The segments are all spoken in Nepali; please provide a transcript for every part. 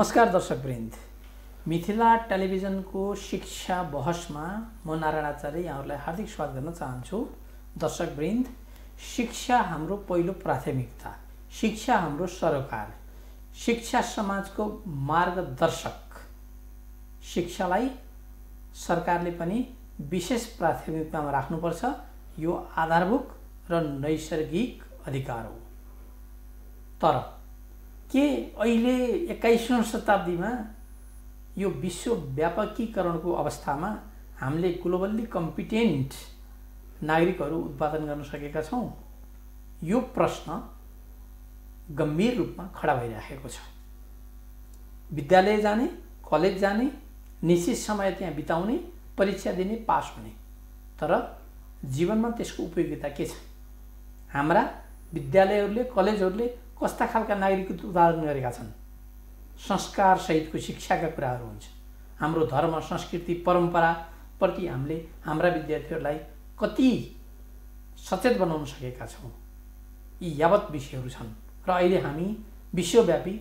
नमस्कार दर्शकवृन्द, मिथिला टेलिभिजनको शिक्षा बहसमा म नारायण आचार्य यहाँहरूलाई हार्दिक स्वागत गर्न चाहन्छु। दर्शकवृन्द, शिक्षा हाम्रो पहिलो प्राथमिकता, शिक्षा हाम्रो सरोकार, शिक्षा समाजको मार्गदर्शक। शिक्षालाई सरकारले पनि विशेष प्राथमिकतामा राख्नुपर्छ। यो आधारभूत र नैसर्गिक अधिकार हो। तर के अहिले 21औं शताब्दीमा यो विश्वव्यापकीकरणको अवस्थामा हामीले ग्लोबल्ली कम्पिटेन्ट नागरिकहरू उत्पादन गर्न सकेका छौँ? यो प्रश्न गम्भीर रूपमा खडा भइरहेको छ। विद्यालय जाने, कलेज जाने, निश्चित समय त्यहाँ बिताउने, परीक्षा दिने, पास हुने, तर जीवनमा त्यसको उपयोगिता के छ? हाम्रा विद्यालयहरूले, कलेजहरूले कस्ता खालका नागरिक उत्पादन गरेका छन्? संस्कार सहितको शिक्षाका कुराहरू हुन्छ। हाम्रो धर्म, संस्कृति, परम्पराप्रति हामीले हाम्रा विद्यार्थीहरूलाई कति सचेत बनाउन सकेका छौँ? यी यावत विषयहरू छन् र अहिले हामी विश्वव्यापी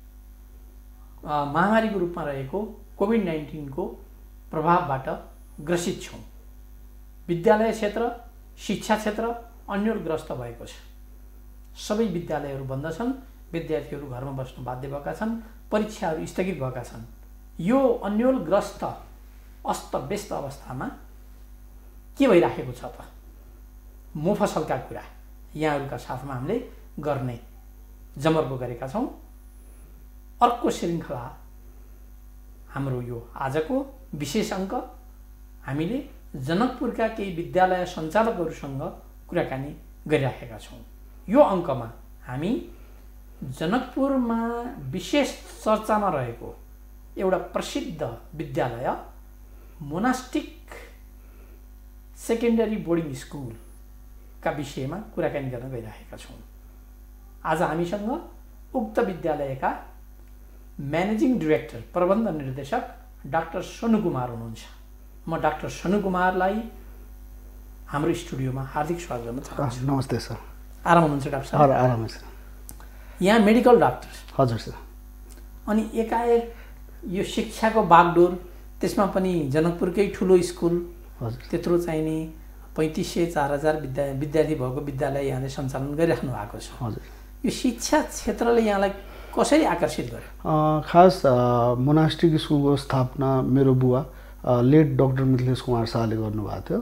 महामारीको रूपमा रहेको कोभिड-19 को प्रभावबाट ग्रसित छौँ। विद्यालय क्षेत्र, शिक्षा क्षेत्र अन्योलग्रस्त भएको छ। सबै विद्यालयहरू बन्द छन्, विद्यार्थीहरू घरमा बस्नु बाध्य भएका छन्, परीक्षाहरू स्थगित भएका छन्। यो अन्योलग्रस्त अस्तव्यस्त अवस्थामा के भइराखेको छ त? मोफसलका कुरा यहाँहरूका साथमा हामीले गर्ने जमर्को गरेका छौँ। अर्को श्रृङ्खला हाम्रो यो आजको विशेष अङ्क, हामीले जनकपुरका केही विद्यालय सञ्चालकहरूसँग कुराकानी गरिराखेका छौँ। यो अङ्कमा हामी जनकपुरमा विशेष चर्चामा रहेको एउटा प्रसिद्ध विद्यालय मोनास्टिक सेकेन्डरी बोर्डिङ स्कुलका विषयमा कुराकानी गर्न गइरहेका छौँ। आज हामीसँग उक्त विद्यालयका म्यानेजिङ डाइरेक्टर, प्रबन्ध निर्देशक डाक्टर सोनु कुमार हुनुहुन्छ। म डाक्टर सोनु कुमारलाई हाम्रो स्टुडियोमा हार्दिक स्वागत गर्न चाहन्छु। नमस्ते सर। आराम हुनुहुन्छ डाक्टर सर? आराम सर। यहाँ मेडिकल डाक्टर? हजुर सर। अनि एकाएक यो शिक्षाको बागडोर, त्यसमा पनि जनकपुरकै ठुलो स्कुल, हजुर, त्यत्रो चाहिने 3500-4000 विद्यार्थी भएको विद्यालय यहाँले सञ्चालन गरिराख्नु भएको छ। हजुर। यो शिक्षा क्षेत्रले यहाँलाई कसरी आकर्षित गर्यो? खास मोनास्टिक स्कुलको स्थापना मेरो बुवा लेट डाक्टर मिथिलेश कुमार शाहले गर्नुभएको थियो।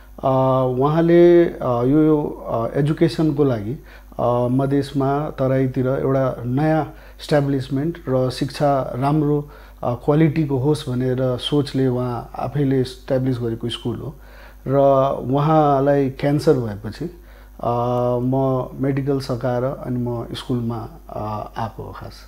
उहाँले यो एजुकेसनको लागि मधेसमा तराईतिर एउटा नयाँ इस्टाब्लिसमेन्ट र शिक्षा राम्रो क्वालिटीको होस् भनेर सोचले उहाँ आफैले इस्टाब्लिस गरेको स्कुल हो। र उहाँलाई क्यान्सर भएपछि म मेडिकल सकाएर अनि म स्कुलमा आएको हो खास।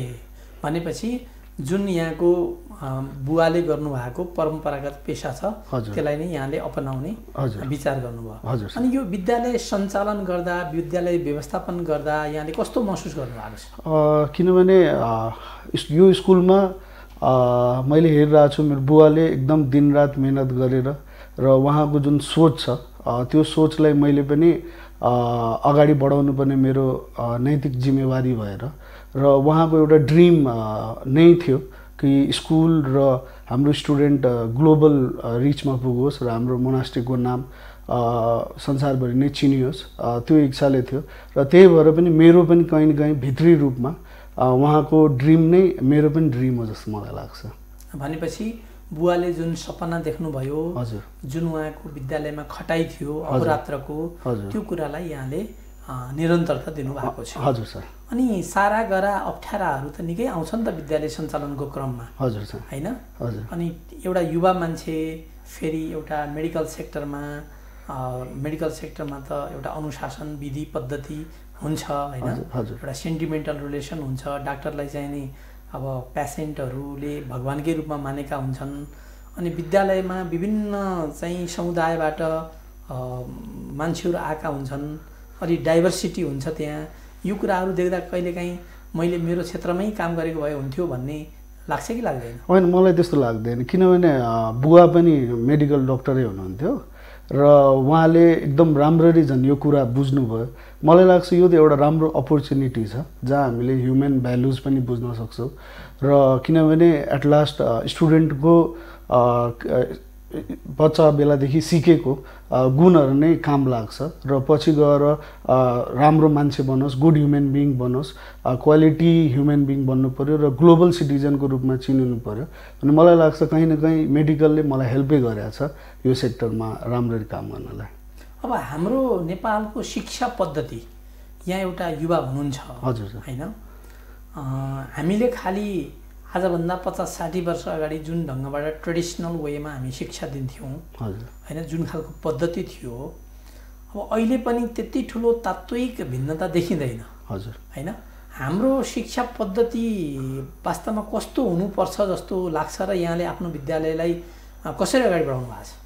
भनेपछि जुन यहाँको बुवाले गर्नुभएको परम्परागत पेसा छ, त्यसलाई नै यहाँले अपनाउने विचार गर्नुभयो। अनि यो विद्यालय सञ्चालन गर्दा, विद्यालय व्यवस्थापन गर्दा यहाँले कस्तो महसुस गर्नुभएको छ? किनभने यो स्कुलमा मैले हेरिरहेको छु, मेरो बुवाले एकदम दिनरात मेहनत गरेर र उहाँको जुन सोच छ त्यो सोचलाई मैले पनि अगाडि बढाउनु पर्ने मेरो नैतिक जिम्मेवारी भएर र उहाँको एउटा ड्रिम नै थियो कि स्कुल र हाम्रो स्टुडेन्ट ग्लोबल रिचमा पुगोस् र हाम्रो मोनास्टिकको नाम संसारभरि नै चिनियोस्, त्यो इच्छाले थियो। र त्यही भएर पनि मेरो पनि कहीँ न कहीँ भित्री रूपमा उहाँको ड्रिम नै मेरो पनि ड्रिम हो जस्तो मलाई लाग्छ। भनेपछि बुवाले जुन सपना देख्नुभयो, हजुर, जुन उहाँको विद्यालयमा खटाइ थियो अहोरात्रको, त्यो कुरालाई यहाँले निरन्तरता दिनुभएको छ। हजुर सर। अनि सारा गरा अप्ठ्याराहरू त निकै आउँछन् त विद्यालय सञ्चालनको क्रममा? हजुर सर। हैन? हजुर। अनि एउटा युवा मान्छे फेरि एउटा मेडिकल सेक्टरमा त एउटा अनुशासन, विधि, पद्धति हुन्छ हैन? एउटा सेन्टिमेन्टल रिलेसन हुन्छ। डाक्टरलाई चाहिँ नि अब पेसेन्टहरूले भगवानकै रूपमा मानेका हुन्छन्। अनि विद्यालयमा विभिन्न चाहिँ समुदायबाट मान्छेहरू आएका हुन्छन्, अलि डाइभर्सिटी हुन्छ त्यहाँ। यो कुराहरू देख्दा कहिलेकाहीँ मैले मेरो क्षेत्रमै काम गरेको भए हुन्थ्यो भन्ने लाग्छ कि लाग्दैन? होइन, मलाई त्यस्तो लाग्दैन। किनभने बुवा पनि मेडिकल डक्टरै हुनुहुन्थ्यो र उहाँले एकदम राम्ररी झन् यो कुरा बुझ्नुभयो। मलाई लाग्छ यो त एउटा राम्रो अपर्च्युनिटी छ जहाँ हामीले ह्युमन भ्यालुज पनि बुझ्न सक्छौँ र किनभने एट लास्ट स्टुडेन्टको बच्चा बेलादेखि सिकेको गुणहरू नै काम लाग्छ र पछि गएर राम्रो मान्छे बनोस्, गुड ह्युमन बिइङ बनोस्, क्वालिटी ह्युमन बिइङ बन्नु पर्यो र ग्लोबल सिटिजनको रूपमा चिनिनु पर्यो। अनि मलाई लाग्छ कहीँ न कहीँ मेडिकलले मलाई हेल्पै गरेको छ यो सेक्टरमा राम्ररी काम गर्नलाई। अब हाम्रो नेपालको शिक्षा पद्धति, यहाँ एउटा युवा हुनुहुन्छ हजुर सर, होइन, हामीले खालि आजभन्दा 50-60 वर्ष अगाडि जुन ढङ्गबाट ट्रेडिसनल वेमा हामी शिक्षा दिन्थ्यौँ होइन, जुन खालको पद्धति थियो, अब अहिले पनि त्यति ठुलो तात्विक भिन्नता देखिँदैन हजुर होइन। हाम्रो शिक्षा पद्धति वास्तवमा कस्तो हुनुपर्छ जस्तो लाग्छ र यहाँले आफ्नो विद्यालयलाई कसरी अगाडि बढाउनु भएको छ?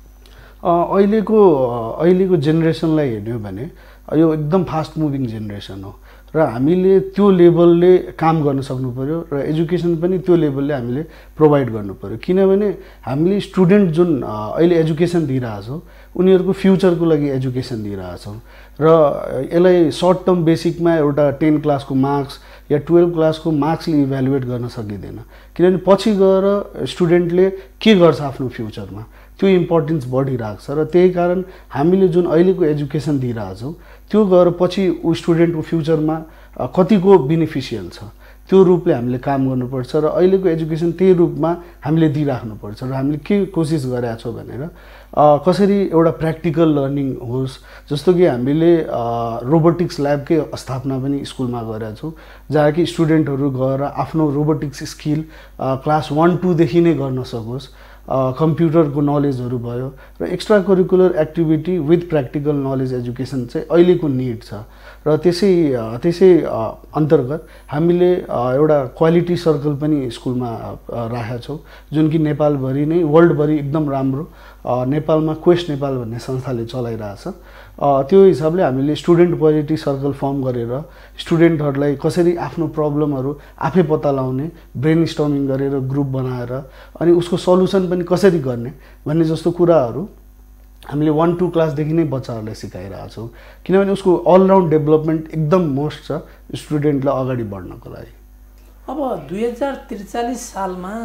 अहिलेको जेनेरेसनलाई हेर्ने हो भने यो एकदम फास्ट मुभिङ जेनेरेसन हो र हामीले त्यो लेभलले काम गर्न सक्नु पर्यो र एजुकेसन पनि त्यो लेभलले हामीले प्रोभाइड गर्नु पर्यो। किनभने हामीले स्टुडेन्ट जुन अहिले एजुकेसन दिइरहेछौँ उनीहरूको फ्युचरको लागि एजुकेसन दिइरहेछौँ र यसलाई सर्ट टर्म बेसिकमा एउटा 10 क्लासको मार्क्स या 12 क्लासको मार्क्सले इभ्यालुएट गर्न सकिँदैन। किनभने पछि गएर स्टुडेन्टले के गर्छ आफ्नो फ्युचरमा त्यो इम्पोर्टेन्स बढिरहेको छ र त्यही कारण हामीले जुन अहिलेको एजुकेसन दिइरहेछौँ त्यो गएर पछि स्टुडेन्टको फ्युचरमा कतिको बेनिफिसियल छ त्यो रूपले हामीले काम गर्नुपर्छ र अहिलेको एजुकेसन त्यही रूपमा हामीले दिइराख्नुपर्छ र हामीले के कोसिस गरेका छौँ भनेर कसरी एउटा प्र्याक्टिकल लर्निङ होस्, जस्तो कि हामीले रोबोटिक्स ल्याबकै स्थापना पनि स्कुलमा गरेका छौँ जहाँ कि स्टुडेन्टहरू गएर आफ्नो रोबोटिक्स स्किल क्लास 1-2 देखि नै गर्न सकोस्। कम्प्युटरको नलेजहरू भयो र extra curricular activity with practical knowledge education चाहिँ अहिलेको निड छ र त्यसै अन्तर्गत हामीले एउटा क्वालिटी सर्कल पनि स्कुलमा राखेका छौँ जुन कि नेपालभरि नै वर्ल्डभरि एकदम राम्रो नेपालमा क्वेस्ट नेपाल भन्ने संस्थाले चलाइरहेछ। त्यो हिसाबले हामीले स्टुडेन्ट क्वालिटी सर्कल फर्म गरेर स्टुडेन्टहरूलाई कसरी आफ्नो प्रब्लमहरू आफै पत्ता लगाउने, ब्रेन स्टर्मिङ गरेर ग्रुप बनाएर अनि उसको सल्युसन पनि कसरी गर्ने भन्ने जस्तो कुराहरू हामीले 1-2 क्लासदेखि नै बच्चाहरूलाई सिकाइरहेछौँ। किनभने उसको अलराउन्ड डेभलपमेन्ट एकदम मोस्ट छ स्टुडेन्टलाई अगाडि बढ्नको लागि। अब 2043 सालमा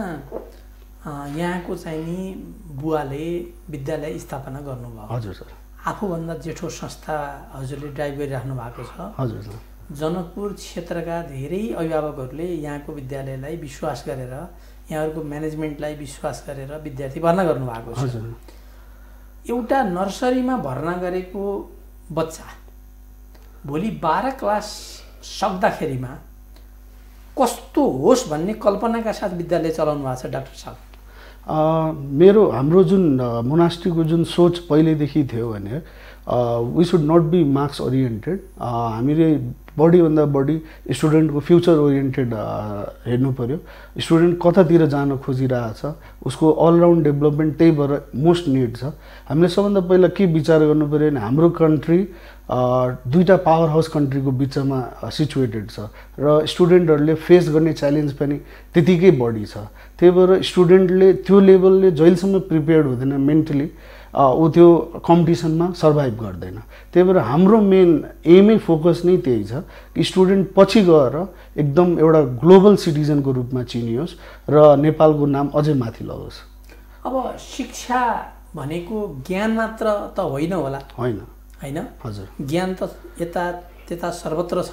यहाँको चाहिँ नि बुवाले विद्यालय स्थापना गर्नुभयो। हजुर सर। आफूभन्दा जेठो संस्था हजुरले ड्राइभ गरिराख्नु भएको छ। हजुर सर। जनकपुर क्षेत्रका धेरै अभिभावकहरूले यहाँको विद्यालयलाई विश्वास गरेर, यहाँहरूको म्यानेजमेन्टलाई विश्वास गरेर विद्यार्थी भर्ना गर्नुभएको छ। हजुर। एउटा नर्सरीमा भर्ना गरेको बच्चा भोलि 12 क्लास सक्दाखेरिमा कस्तो होस् भन्ने कल्पनाका साथ विद्यालय चलाउनु भएको छ डाक्टर साहब? हाम्रो जुन मोनास्ट्रीको जुन सोच पहिल्यैदेखि थियो भने we should not be marks oriented. हामीले बढीभन्दा बढी स्टुडेन्टको फ्युचर ओरिएन्टेड हेर्नु पर्यो। स्टुडेन्ट कतातिर जान खोजिरहेछ, उसको अलराउन्ड डेभलपमेन्ट त्यही भएर मोस्ट निड छ। हामीले सबभन्दा पहिला के विचार गर्नु पर्यो भने हाम्रो कन्ट्री दुईटा पावर हाउस कन्ट्रीको बिचमा सिचुएटेड छ र स्टुडेन्टहरूले फेस गर्ने च्यालेन्ज पनि त्यतिकै बढी छ। त्यही भएर स्टुडेन्टले त्यो लेभलले जहिलेसम्म प्रिपेयर्ड हुँदैन मेन्टली ऊ त्यो कम्पिटिसनमा सर्भाइभ गर्दैन। त्यही भएर हाम्रो मेन एमै फोकस नै त्यही छ कि स्टुडेन्ट पछि गएर एकदम एउटा ग्लोबल सिटिजनको रूपमा चिनियोस् र नेपालको नाम अझै माथि लगोस्। अब शिक्षा भनेको ज्ञान मात्र त होइन होला? होइन। होइन? हजुर। ज्ञान त यता त्यता सर्वत्र छ।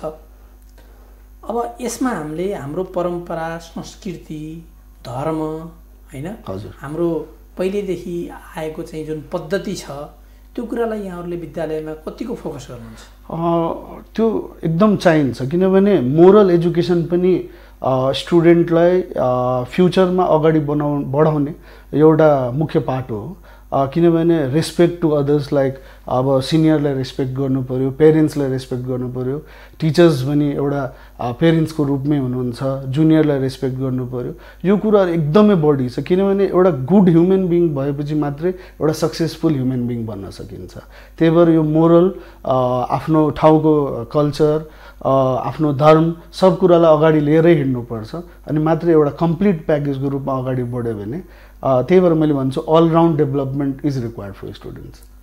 अब यसमा हामीले हाम्रो परम्परा, संस्कृति, धर्म होइन, हजुर, हाम्रो पहिलेदेखि आएको चाहिँ जुन पद्धति छ त्यो कुरालाई यहाँहरूले विद्यालयमा कतिको फोकस गर्नुहुन्छ? त्यो एकदम चाहिन्छ। किनभने मोरल एजुकेसन पनि स्टुडेन्टलाई फ्युचरमा अगाडि बढाउने एउटा मुख्य पाटो हो। किनभने रेस्पेक्ट टु अदर्स, लाइक अब सिनियरलाई रेस्पेक्ट गर्नु पर्यो, पेरेन्ट्सलाई रेस्पेक्ट गर्नु पर्यो, टिचर्स पनि एउटा पेरेन्ट्सको रूपमै हुनुहुन्छ, जुनियरलाई रेस्पेक्ट गर्नु पर्यो। यो कुराहरू एकदमै बढी छ। किनभने एउटा गुड ह्युमन बिइङ भएपछि मात्रै एउटा सक्सेसफुल ह्युमन बिइङ बन्न सकिन्छ। त्यही भएर यो मोरल, आफ्नो ठाउँको कल्चर, आफ्नो धर्म सब कुरालाई अगाडि लिएरै हिँड्नुपर्छ अनि मात्रै एउटा कम्प्लिट प्याकेजको रूपमा अगाडि बढ्यो भने त्यही भएर मैले भन्छु all round development is required for students.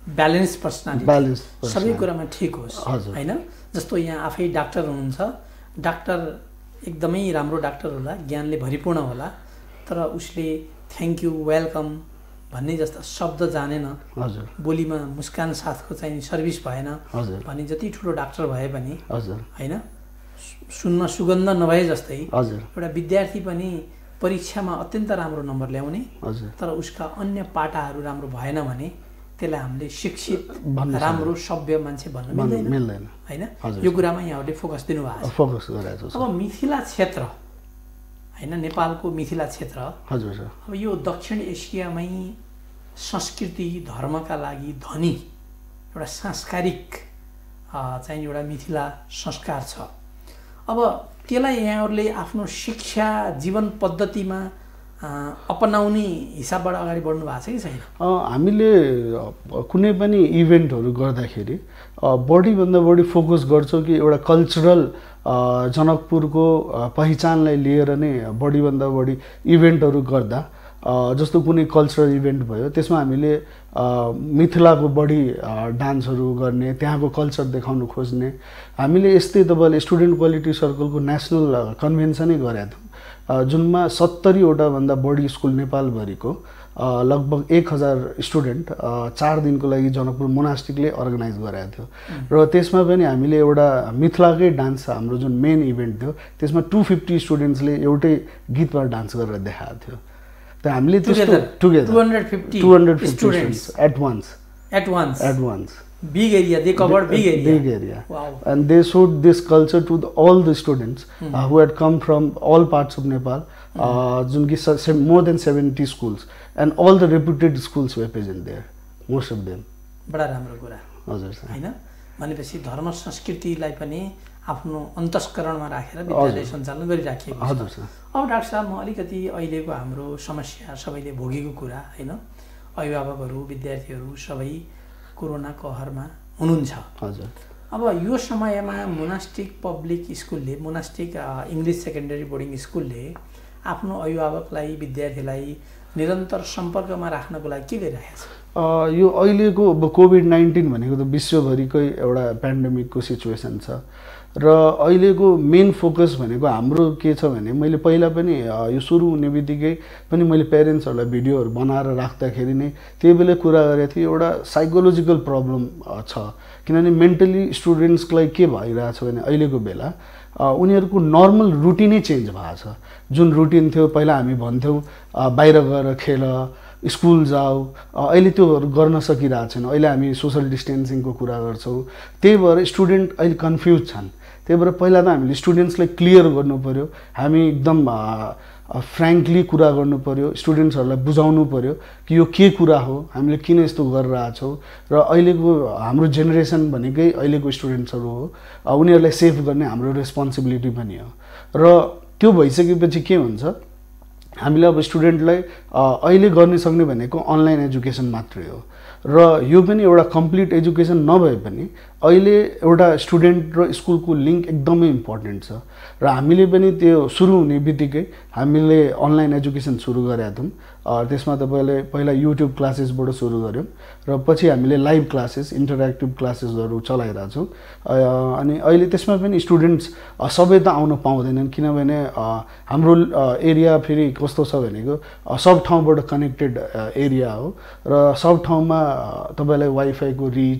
Balance personality, balance सबै कुरामा ठिक होस् हजुर हैन। जस्तो यहाँ आफै डाक्टर हुनुहुन्छ, डाक्टर एकदमै राम्रो डाक्टर होला, ज्ञानले भरिपूर्ण होला, तर उसले थ्याङ्क यू वेलकम भन्ने जस्ता शब्द जानेन, हजुर बोलीमा मुस्कान साथको चाहिँ सर्भिस भएन हजुर भने जति ठुलो डाक्टर भए पनि हजुर हैन, सुन्न सुगन्ध नभए जस्तै हजुर एउटा विद्यार्थी पनि परीक्षामा अत्यन्त राम्रो नम्बर ल्याउने, हजुर तर उसका अन्य पाटाहरू राम्रो भएन भने त्यसलाई हामीले शिक्षित भन्न राम्रो सभ्य मान्छे भन्न मिल्दैन हैन। हजुर। यो कुरामा यहाँहरूले फोकस दिनुभएको छ। फोकस गरेको छ। अब मिथिला क्षेत्र हैन, नेपालको मिथिला क्षेत्र, हजुर सर। अब यो दक्षिण एसियामै संस्कृति धर्मका लागि धनी एउटा सांस्कारिक चाहिँ एउटा मिथिला संस्कार छ। अब त्यसलाई यहाँहरूले आफ्नो शिक्षा जीवन पद्धतिमा अपनाउने हिसाबबाट अगाडि बढ्नु भएको छ कि छैन? हामीले कुनै पनि इभेन्टहरू गर्दाखेरि बढीभन्दा बढी फोकस गर्छौँ कि एउटा कल्चरल जनकपुरको पहिचानलाई लिएर नै बढीभन्दा बढी इभेन्टहरू गर्दा, जस्तो कुनै कल्चरल इभेन्ट भयो त्यसमा हामीले मिथिलाको बढी डान्सहरू गर्ने, त्यहाँको कल्चर देखाउन खोज्ने। हामीले यस्तै तपाईँले स्टुडेन्ट क्वालिटी सर्कलको नेसनल कन्भेन्सनै गरेका थियौँ, जुनमा 70वटा भन्दा बढी स्कुल नेपालभरिको लगभग 1000 स्टुडेन्ट 4 दिनको लागि जनकपुर मोनास्टिकले अर्गनाइज गराएको थियो। र त्यसमा पनि हामीले एउटा मिथिलाकै डान्स, हाम्रो जुन मेन इभेन्ट थियो त्यसमा 250 स्टुडेन्ट्सले एउटै गीतमा डान्स गरेर देखाएको थियो। त हामीले त्यस्तो together 250 students at once big area, they covered big area. Wow. And they showed this culture to all the students who had come from all parts of Nepal, more than 70 schools, and all the reputed schools were present there, most of them. बडा राम्रो कुरा हजुर सर हैन। भनेपछि धर्म संस्कृतिलाई पनि आफ्नो अन्तस्करणमा राखेर विद्यालय सञ्चालन गरिराखिएको छ। हजुर सर। अब डाक्टर साहब, म अलिकति अहिलेको हाम्रो समस्या सबैले भोगेको कुरा हैन, अभिभावकहरू विद्यार्थीहरू सबै कोरोना कहरमा हुनुहुन्छ। हजुर। अब यो समयमा मोनास्टिक पब्लिक स्कुलले, मोनास्टिक इङ्ग्लिस सेकेन्डरी बोर्डिङ स्कुलले आफ्नो अभिभावकलाई विद्यार्थीलाई निरन्तर सम्पर्कमा राख्नको लागि के गरिरहेको छ? यो अहिलेको अब कोभिड-19 भनेको त विश्वभरिकै एउटा पेन्डेमिकको सिचुएसन छ र अहिलेको मेन फोकस भनेको हाम्रो के छ भने, मैले पहिला पनि यो सुरु हुने बित्तिकै पनि मैले पेरेन्ट्सहरूलाई भिडियोहरू बनाएर राख्दाखेरि नै त्यही बेला कुरा गरेको थिएँ, एउटा साइकोलोजिकल प्रब्लम छ। किनभने मेन्टली स्टुडेन्ट्सलाई के भइरहेछ भने अहिलेको बेला उनीहरूको नर्मल रुटिनै चेन्ज भएको छ। जुन रुटिन थियो पहिला हामी भन्थ्यौँ बाहिर गएर खेल, स्कुल जाऊ, अहिले त्योहरू गर्न सकिरहेको छैन। अहिले हामी सोसल डिस्टेन्सिङको कुरा गर्छौँ, त्यही भएर स्टुडेन्ट अहिले कन्फ्युज छन्। त्यही भएर पहिला त हामीले स्टुडेन्ट्सलाई क्लियर गर्नु पर्यो, हामी एकदम फ्रेङ्कली कुरा गर्नु पर्यो, स्टुडेन्ट्सहरूलाई बुझाउनु पर्यो कि यो के कुरा हो, हामीले किन यस्तो गरिरहेछौँ। र अहिलेको हाम्रो जेनेरेसन भनेकै अहिलेको स्टुडेन्ट्सहरू हो, उनीहरूलाई सेभ गर्ने हाम्रो रेस्पोन्सिबिलिटी पनि हो। र त्यो भइसकेपछि के हुन्छ, हामीले अब स्टुडेन्टलाई अहिले गर्न सक्ने भनेको अनलाइन एजुकेसन मात्रै हो। र यो पनि एउटा कम्प्लिट एजुकेसन नभए पनि अहिले एउटा स्टुडेन्ट र स्कुलको लिङ्क एकदमै इम्पोर्टेन्ट छ। र हामीले पनि त्यो सुरु हुने बित्तिकै हामीले अनलाइन एजुकेसन सुरु गरेका थियौँ। त्यसमा तपाईँले पहिला युट्युब क्लासेसबाट सुरु गऱ्यौँ र पछि हामीले लाइभ क्लासेस, इन्टरेक्टिभ क्लासेसहरू चलाइरहेछौँ। अनि अहिले त्यसमा पनि स्टुडेन्ट्स सबै त आउन पाउँदैनन्, किनभने हाम्रो एरिया फेरि कस्तो छ भनेको सब ठाउँबाट कनेक्टेड एरिया हो र सब ठाउँमा तपाईँलाई वाइफाईको रिच,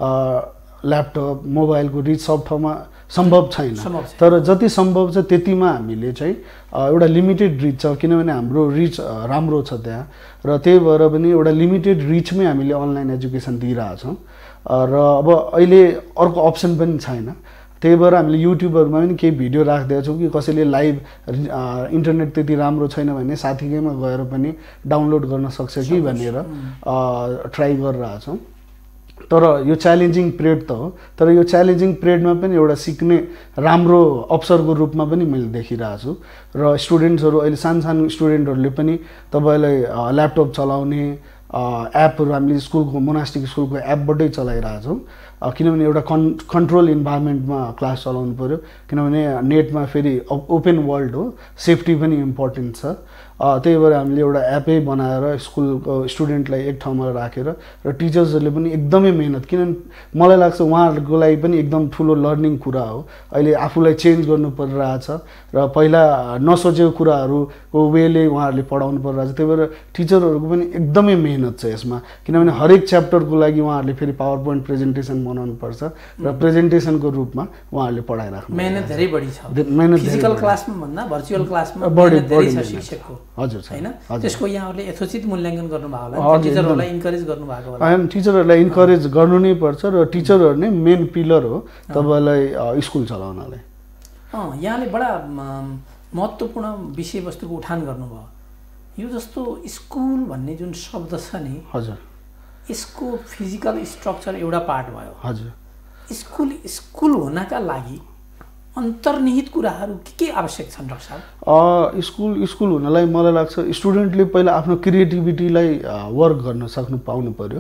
ल्यापटप, मोबाइलको रिच सब ठाउँमा सम्भव छैन। तर जति सम्भव छ त्यतिमा हामीले चाहिँ एउटा लिमिटेड रिच छ, किनभने हाम्रो रिच राम्रो छ त्यहाँ। र त्यही भएर पनि एउटा लिमिटेड रिचमै हामीले अनलाइन एजुकेसन दिइरहेछौँ। र अब अहिले अर्को अप्सन पनि छैन, त्यही भएर हामीले युट्युबहरूमा पनि केही भिडियो राखिदिएको छौँ कि कसैले लाइभ इन्टरनेट त्यति राम्रो छैन भने साथीकैमा गएर पनि डाउनलोड गर्न सक्छ कि भनेर ट्राई गरिरहेछौँ। तर यो च्यालेन्जिङ पिरियड त हो, तर यो च्यालेन्जिङ पिरियडमा पनि एउटा सिक्ने राम्रो अवसरको रूपमा पनि मैले देखिरहेको छु। र स्टुडेन्ट्सहरू अहिले सानो स्टुडेन्टहरूले पनि तपाईँलाई ल्यापटप चलाउने एपहरू हामीले स्कुलको, मोनास्टिक स्कुलको एपबाटै चलाइरहेछौँ। किनभने एउटा कन्ट्रोल इन्भाइरोमेन्टमा क्लास चलाउनु पऱ्यो, किनभने नेटमा फेरि ओपन वर्ल्ड हो, सेफ्टी पनि इम्पोर्टेन्ट छ। त्यही भएर हामीले एउटा एपै बनाएर स्कुलको स्टुडेन्टलाई एक ठाउँमा राखेर र टिचर्सहरूले पनि एकदमै मेहनत, किनभने मलाई लाग्छ उहाँहरूको लागि पनि एकदम ठुलो लर्निङ कुरा हो। अहिले आफूलाई चेन्ज गर्नु परिरहेछ र पहिला नसोचेको कुराहरूको वेले उहाँहरूले पढाउनु परिरहेछ। त्यही भएर टिचरहरूको पनि एकदमै मेहनत छ यसमा, किनभने हरेक च्याप्टरको लागि उहाँहरूले फेरि पावर पोइन्ट प्रेजेन्टेसन बनाउनु पर्छ र प्रेजेन्टेसनको रूपमा उहाँहरूले पढाइराख्नु। मेहनत धेरै बढी छ, मेहनत फिजिकल क्लासमा भन्दा भर्चुअल क्लासमा बढी धेरै छ शिक्षकको। हजुर छ हैन, त्यसको यहाँहरूले यथोचित मूल्याङ्कन गर्नुभएको होला, टिचरहरूलाई इन्करेज गर्नुभएको होला। हैन, टिचरहरूलाई इन्करेज गर्नु नै पर्छ र टिचरहरू नै मेन पिलर हो तपाईँलाई स्कुल चलाउनलाई। यहाँले बडा महत्त्वपूर्ण विषयवस्तुको उठान गर्नुभयो। यो जस्तो स्कुल भन्ने जुन शब्द छ नि, हजुर, यसको फिजिकल स्ट्रक्चर एउटा पार्ट भयो। हजुर, स्कुल हुनका लागि अन्तर्निहित कुराहरू के आवश्यक छन् डाक्टर साहब? स्कुल हुनलाई मलाई लाग्छ स्टुडेन्टले पहिला आफ्नो क्रिएटिभिटीलाई वर्क गर्न सक्नु पाउनु पर्यो।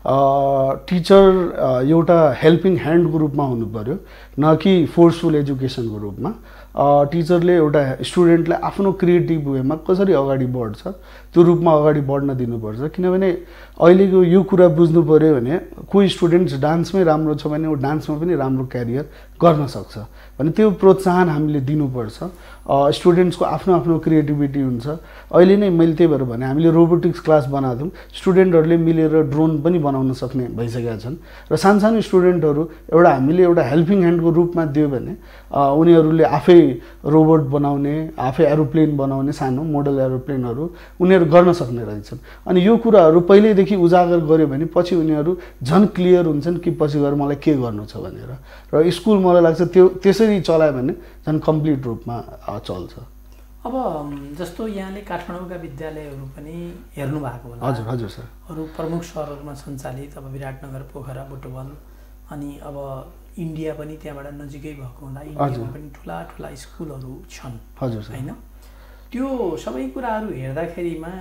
टिचर एउटा हेल्पिङ ह्यान्डको रूपमा हुनु पर्यो, न कि फोर्सफुल एजुकेसनको रूपमा। टिचरले एउटा स्टुडेन्टलाई आफ्नो क्रिएटिभ वेमा कसरी अगाडि बढ्छ त्यो रूपमा अगाडि बढ्न दिनुपर्छ। किनभने अहिलेको यो कुरा बुझ्नु पर्यो भने कोही स्टुडेन्ट्स डान्समै राम्रो छ भने ऊ डान्समा पनि राम्रो क्यारियर गर्न सक्छ भने त्यो प्रोत्साहन हामीले दिनुपर्छ। स्टुडेन्ट्सको आफ्नो आफ्नो क्रिएटिभिटी हुन्छ। अहिले नै मैले त्यही भएर भने हामीले रोबोटिक्स क्लास बनाएको थियौँ, स्टुडेन्टहरूले मिलेर ड्रोन पनि बनाउन सक्ने भइसकेका छन् र सानसानो स्टुडेन्टहरू हामीले एउटा हेल्पिङ ह्यान्डको रूपमा दियो भने उनीहरूले आफै रोबोट बनाउने, आफै एरोप्लेन बनाउने, सानो मोडल एरोप्लेनहरू उनीहरू गर्न सक्ने रहेछन्। अनि यो कुराहरू पहिल्यैदेखि उजागर गर्यो भने पछि उनीहरू झन् क्लियर हुन्छन् कि पछि गएर मलाई के गर्नु छ भनेर। र स्कुल मलाई लाग्छ त्यसरी चलायो भने झन् कम्प्लिट रूपमा चल्छ। अब जस्तो यहाँले काठमाडौँका विद्यालयहरू पनि हेर्नु भएको होला। हजुर, हजुर सर। अरू प्रमुख सहरहरूमा सञ्चालित अब विराटनगर, पोखरा, बुटवल, अनि अब इन्डिया पनि त्यहाँबाट नजिकै भएको हुँदा इन्डियामा पनि ठुला ठुला स्कुलहरू छन्। हजुर सर। हैन, त्यो सबै कुराहरू हेर्दाखेरिमा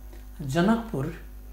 जनकपुर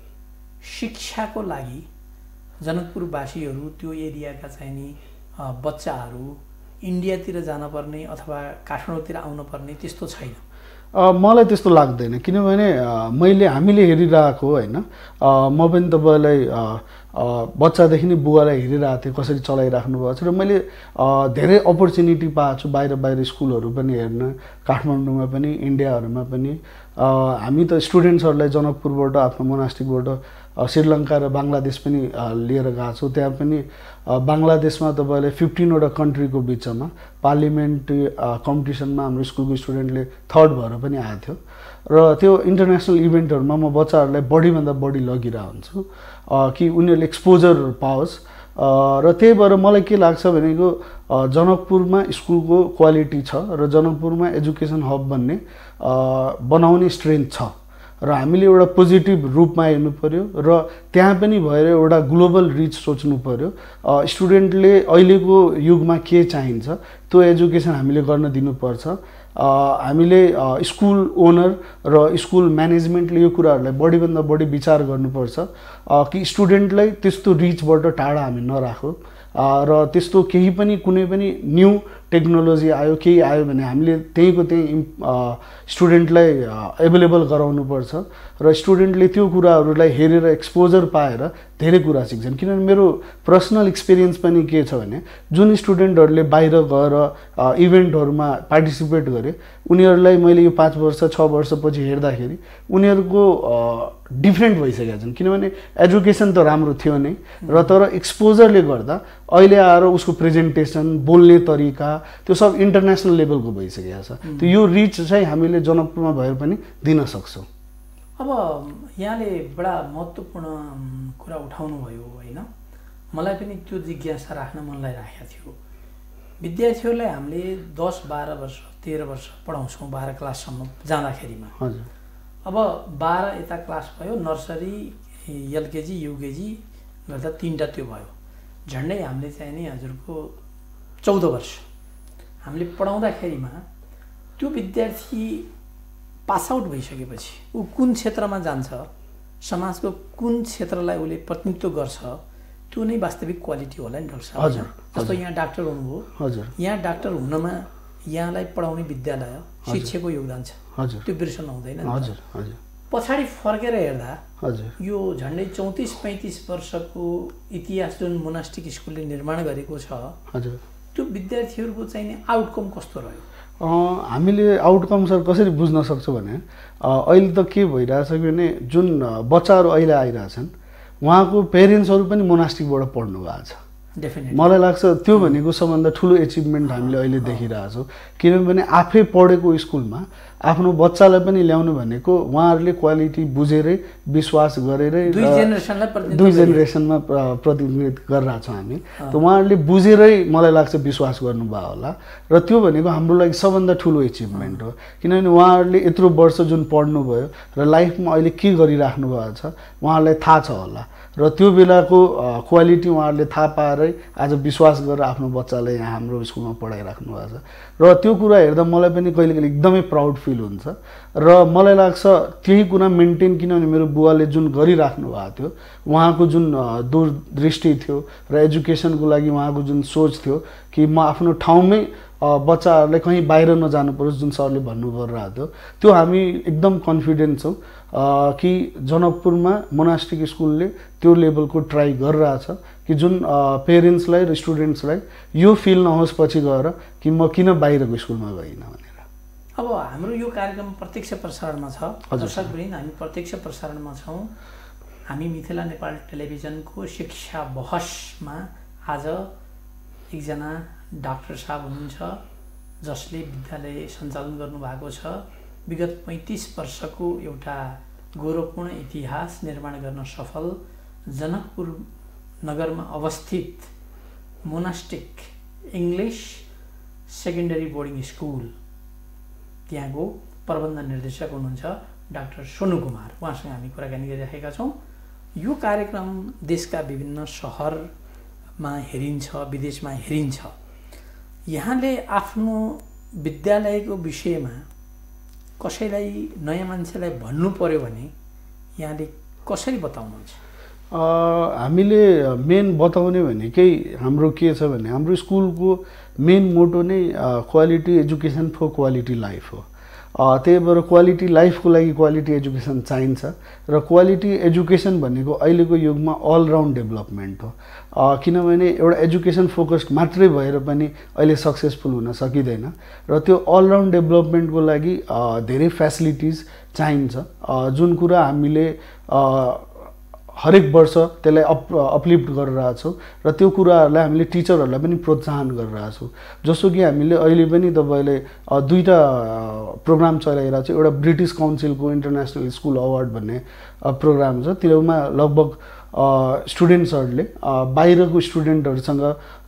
शिक्षाको लागि जनकपुरवासीहरू, त्यो एरियाका चाहिँ नि बच्चाहरू इन्डियातिर जानपर्ने अथवा काठमाडौँतिर आउनुपर्ने त्यस्तो छैन? मलाई त्यस्तो लाग्दैन, किनभने हामीले हेरिरहेको होइन, म पनि तपाईँलाई बच्चादेखि नै बुवालाई हेरिरहेको थिएँ कसरी चलाइराख्नु भएको छ र मैले धेरै अपर्च्युनिटी पाएको छु बाहिर स्कुलहरू पनि हेर्न, काठमाडौँमा पनि इन्डियाहरूमा पनि। हामी त स्टुडेन्ट्सहरूलाई जनकपुरबाट आफ्नो मोनास्ट्रिकबाट श्रीलङ्का र बङ्गलादेश पनि लिएर गएको छौँ। त्यहाँ पनि बङ्गलादेशमा तपाईँले 15वटा कन्ट्रीको बिचमा पार्लिमेन्ट्री कम्पिटिसनमा हाम्रो स्कुलको स्टुडेन्टले 3rd भएर पनि आएको थियो। र त्यो इन्टरनेसनल इभेन्टहरूमा म बच्चाहरूलाई बढीभन्दा बढी लगिरहेको हुन्छु कि उनीहरूले एक्सपोजर पाओस्। र त्यही भएर मलाई के लाग्छ भनेको जनकपुरमा स्कुलको क्वालिटी छ र जनकपुरमा एजुकेसन हब भन्ने बनाउने स्ट्रेन्थ छ र हामीले एउटा पोजिटिभ रूपमा हेर्नु पर्यो र त्यहाँ पनि भएर एउटा ग्लोबल रिच सोच्नु पर्यो। स्टुडेन्टले अहिलेको युगमा के चाहिन्छ त्यो एजुकेसन हामीले गर्न दिनुपर्छ। हामीले स्कुल ओनर र स्कुल म्यानेजमेन्टले यो कुराहरूलाई बढीभन्दा बढी विचार गर्नुपर्छ कि स्टुडेन्टलाई त्यस्तो रिचबाट टाढा हामी नराखौँ र त्यस्तो केही पनि कुनै पनि न्यू टेक्नोलोजी आयो केही आयो भने हामीले त्यहीँको त्यही स्टुडेन्टलाई एभाइलेबल गराउनुपर्छ र स्टुडेन्टले त्यो कुराहरूलाई हेरेर एक्सपोजर पाएर धेरै कुरा सिक्छन्। किनभने मेरो पर्सनल एक्सपिरियन्स पनि के छ भने जुन स्टुडेन्टहरूले बाहिर गएर इभेन्टहरूमा पार्टिसिपेट गरे उनीहरूलाई मैले यो 5 वर्ष 6 वर्षपछि हेर्दाखेरि उनीहरूको डिफ्रेन्ट भइसकेका छन्। किनभने एजुकेसन त राम्रो थियो नै र तर एक्सपोजरले गर्दा अहिले आएर उसको प्रेजेन्टेसन, बोल्ने तरिका त्यो सब इन्टरनेसनल लेभलको भइसकेको छ। त्यो यो रिच चाहिँ हामीले जनकपुरमा भएर पनि दिन सक्छौँ। अब यहाँले बडा महत्त्वपूर्ण कुरा उठाउनु भयो होइन, मलाई पनि त्यो जिज्ञासा राख्न मन लागिरहेको थियो। विद्यार्थीहरूलाई हामीले 10, 12 वर्ष 13 वर्ष पढाउँछौँ 12 क्लाससम्म जाँदाखेरिमा। हजुर। अब 12 यता क्लास भयो, नर्सरी, एलकेजी, युकेजी गर्दा 3टा त्यो भयो। झन्डै हामीले चाहिँ नि हजुरको 14 वर्ष हामीले पढाउँदाखेरिमा त्यो विद्यार्थी पास आउट भइसकेपछि ऊ कुन क्षेत्रमा जान्छ, समाजको कुन क्षेत्रलाई उसले प्रतिनिधित्व गर्छ त्यो नै वास्तविक क्वालिटी होला नि डाक्टर साहब। हजुर। जस्तो यहाँ डाक्टर हुनुभयो, हजुर, यहाँ डाक्टर हुनमा यहाँलाई पढाउने विद्यालय शिक्षकको योगदान छ हजुर त्यो बिर्सनु हुँदैन हजुर हजुर पछाडि फर्केर हेर्दा हजुर यो झन्डै 34-35 वर्षको इतिहास जुन मोनास्टिक स्कुलले निर्माण गरेको छ हजुर त्यो विद्यार्थीहरूको चाहिँ नि आउटकम कस्तो रह्यो हामीले आउटकम सर कसरी बुझ्न सक्छौँ भने अहिले त के भइरहेछ भने जुन बच्चाहरू अहिले आइरहेछन् उहाँको पेरेन्ट्सहरू पनि मोनास्टिकबाट पढ्नु भएको छ डेफिनेटली मलाई लाग्छ त्यो भनेको सबभन्दा ठुलो एचिभमेन्ट हामीले अहिले देखिरहेछौँ किनभने आफै पढेको स्कुलमा आफ्नो बच्चालाई पनि ल्याउनु भनेको उहाँहरूले क्वालिटी बुझेरै विश्वास गरेरै दुई जेनेरेसनमा प्रतिनिधित्व गरिरहेछौँ हामी त उहाँहरूले बुझेरै मलाई लाग्छ विश्वास गर्नुभयो होला र त्यो भनेको हाम्रो लागि सबभन्दा ठुलो एचिभमेन्ट हो किनभने उहाँहरूले यत्रो वर्ष जुन पढ्नुभयो र लाइफमा अहिले के गरिराख्नु भएको छ उहाँहरूलाई थाहा छ होला र त्यो बेलाको क्वालिटी उहाँहरूले थाहा पाएरै आज विश्वास गरेर आफ्नो बच्चालाई यहाँ हाम्रो स्कुलमा पढाइराख्नु भएको छ र त्यो कुरा हेर्दा मलाई पनि कहिले कहिले एकदमै प्राउड फिल हुन्छ र मलाई लाग्छ त्यही कुरा मेन्टेन किनभने मेरो बुवाले जुन गरिराख्नु भएको थियो उहाँको जुन दूरदृष्टि थियो र एजुकेसनको लागि उहाँको जुन सोच थियो कि म आफ्नो ठाउँमै बच्चाहरूलाई कहीँ बाहिर नजानु परोस् जुन सरले भन्नु गरिरहेको थियो त्यो हामी एकदम कन्फिडेन्ट छौँ कि जनकपुरमा मोनास्टिक स्कुलले त्यो लेभलको ट्राई गरिरहेछ कि जुन पेरेन्ट्सलाई र स्टुडेन्ट्सलाई यो फिल नहोस् पछि गएर कि म किन बाहिरको स्कुलमा गइनँ भनेर अब हाम्रो यो कार्यक्रम प्रत्यक्ष प्रसारणमा छ दर्शकवृन्द हामी प्रत्यक्ष प्रसारणमा छौँ हामी मिथिला नेपाल टेलिभिजनको शिक्षा बहसमा आज एकजना डाक्टर साहब हुनुहुन्छ जसले विद्यालय सञ्चालन गर्नुभएको छ विगत 35 वर्षको एउटा गौरवपूर्ण इतिहास निर्माण गर्न सफल जनकपुर नगरमा अवस्थित monastic English secondary boarding school त्यहाँको प्रबन्ध निर्देशक हुनुहुन्छ डाक्टर सोनु कुमार उहाँसँग हामी कुराकानी गरिरहेका छौँ यो कार्यक्रम देशका विभिन्न सहरमा हेरिन्छ विदेशमा हेरिन्छ यहाँले आफ्नो विद्यालयको विषयमा कसैलाई नयाँ मान्छेलाई भन्नु पर्यो भने यहाँले कसरी बताउनुहुन्छ हामीले मेन बताउने भनेकै हाम्रो के छ भने हाम्रो स्कुलको मेन मोटो नै quality education for quality life हो त्यही भएर क्वालिटी लाइफको लागि क्वालिटी एजुकेसन चाहिन्छ र क्वालिटी एजुकेसन भनेको अहिलेको युगमा अलराउन्ड डेभलपमेन्ट हो किनभने एउटा एजुकेसन फोकस्ड मात्रै भएर पनि अहिले सक्सेसफुल हुन सकिँदैन र त्यो अलराउन्ड डेभलपमेन्टको लागि धेरै फेसिलिटिज चाहिन्छ जुन कुरा हामीले हरेक वर्ष त्यसलाई अपलिफ्ट गरिरहेछौँ र त्यो कुराहरूलाई हामीले टिचरहरूलाई पनि प्रोत्साहन गरिरहेछौँ जस्तो कि हामीले अहिले पनि तपाईँले दुईवटा प्रोग्राम चलाइरहेको छ एउटा ब्रिटिस काउन्सिलको इन्टरनेसनल स्कुल अवार्ड भन्ने प्रोग्राम छ त्यसमा लगभग स्टुडेन्ट्सहरूले बाहिरको स्टुडेन्टहरूसँग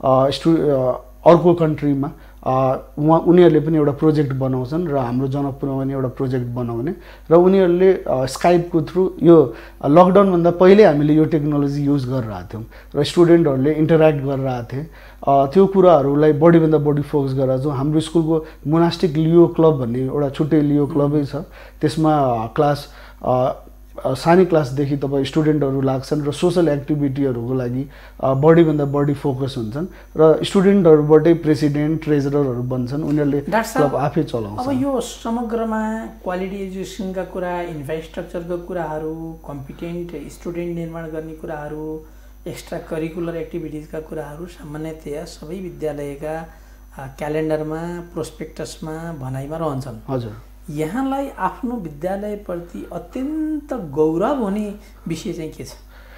अर्को कन्ट्रीमा उनीहरूले पनि एउटा प्रोजेक्ट बनाउँछन् र हाम्रो जनकपुरमा पनि एउटा प्रोजेक्ट बनाउने र उनीहरूले स्काइपको थ्रु यो लकडाउनभन्दा पहिल्यै हामीले यो टेक्नोलोजी युज गरिरहेको थियौँ र स्टुडेन्टहरूले इन्टरेक्ट गरिरहेको थिए त्यो कुराहरूलाई बढीभन्दा बढी फोकस गरेर जो हाम्रो स्कुलको मोनास्टिक लियो क्लब भन्ने एउटा छुट्टै लियो क्लबै छ त्यसमा क्लास सानै क्लासदेखि तपाईँ स्टुडेन्टहरू लाग्छन् र सोसल एक्टिभिटीहरूको लागि बढीभन्दा बढी फोकस हुन्छन् र स्टुडेन्टहरूबाटै प्रेसिडेन्ट ट्रेजररहरू बन्छन् उनीहरूले क्लब आफै चलाउँछ अब यो समग्रमा क्वालिटी एजुकेसनका कुरा इन्फ्रास्ट्रक्चरको कुराहरू कम्पिटेन्ट स्टुडेन्ट निर्माण गर्ने कुराहरू एक्स्ट्रा करिकुलर एक्टिभिटिजका कुराहरू सामान्यतया सबै विद्यालयका क्यालेन्डरमा प्रोस्पेक्टसमा भनाइमा रहन्छन् हजुर यहाँलाई आफ्नो विद्यालयप्रति अत्यन्त गौरव हुने विषय चाहिँ के छ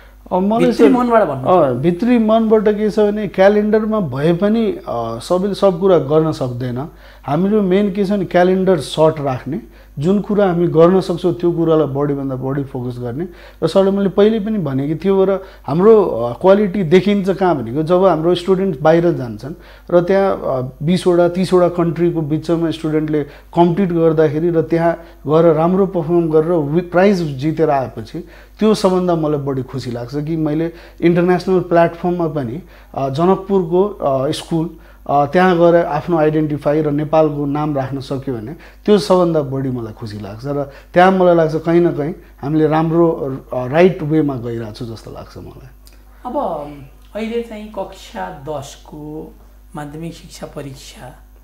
भित्री मनबाट के छ भने क्यालेन्डरमा भए पनि सबैले सब कुरा गर्न सक्दैन हाम्रो मेन के छ भने क्यालेन्डर सर्ट राख्ने जुन कुरा हामी गर्न सक्छौँ त्यो कुरालाई बढीभन्दा बढी फोकस गर्ने र सरले मैले पहिले पनि भनेको थियो र हाम्रो क्वालिटी देखिन्छ कहाँ भनेको जब हाम्रो स्टुडेन्ट बाहिर जान्छन् र त्यहाँ 20वटा 30वटा कन्ट्रीको बिचमा स्टुडेन्टले कम्पिट गर्दाखेरि र त्यहाँ गएर राम्रो पर्फर्म गरेर प्राइज जितेर आएपछि त्यो सबभन्दा मलाई बढी खुसी लाग्छ कि मैले इन्टरनेसनल प्लेटफर्ममा पनि जनकपुरको स्कुल त्यहाँ गएर आफ्नो आइडेन्टिफाई र नेपालको नाम राख्न सक्यो भने त्यो सबभन्दा बढी मलाई खुसी लाग्छ र त्यहाँ मलाई लाग्छ कहीँ न कहीँ हामीले राम्रो राइट वेमा गइरहेको छु जस्तो लाग्छ मलाई अब अहिले चाहिँ कक्षा 10 को माध्यमिक शिक्षा परीक्षा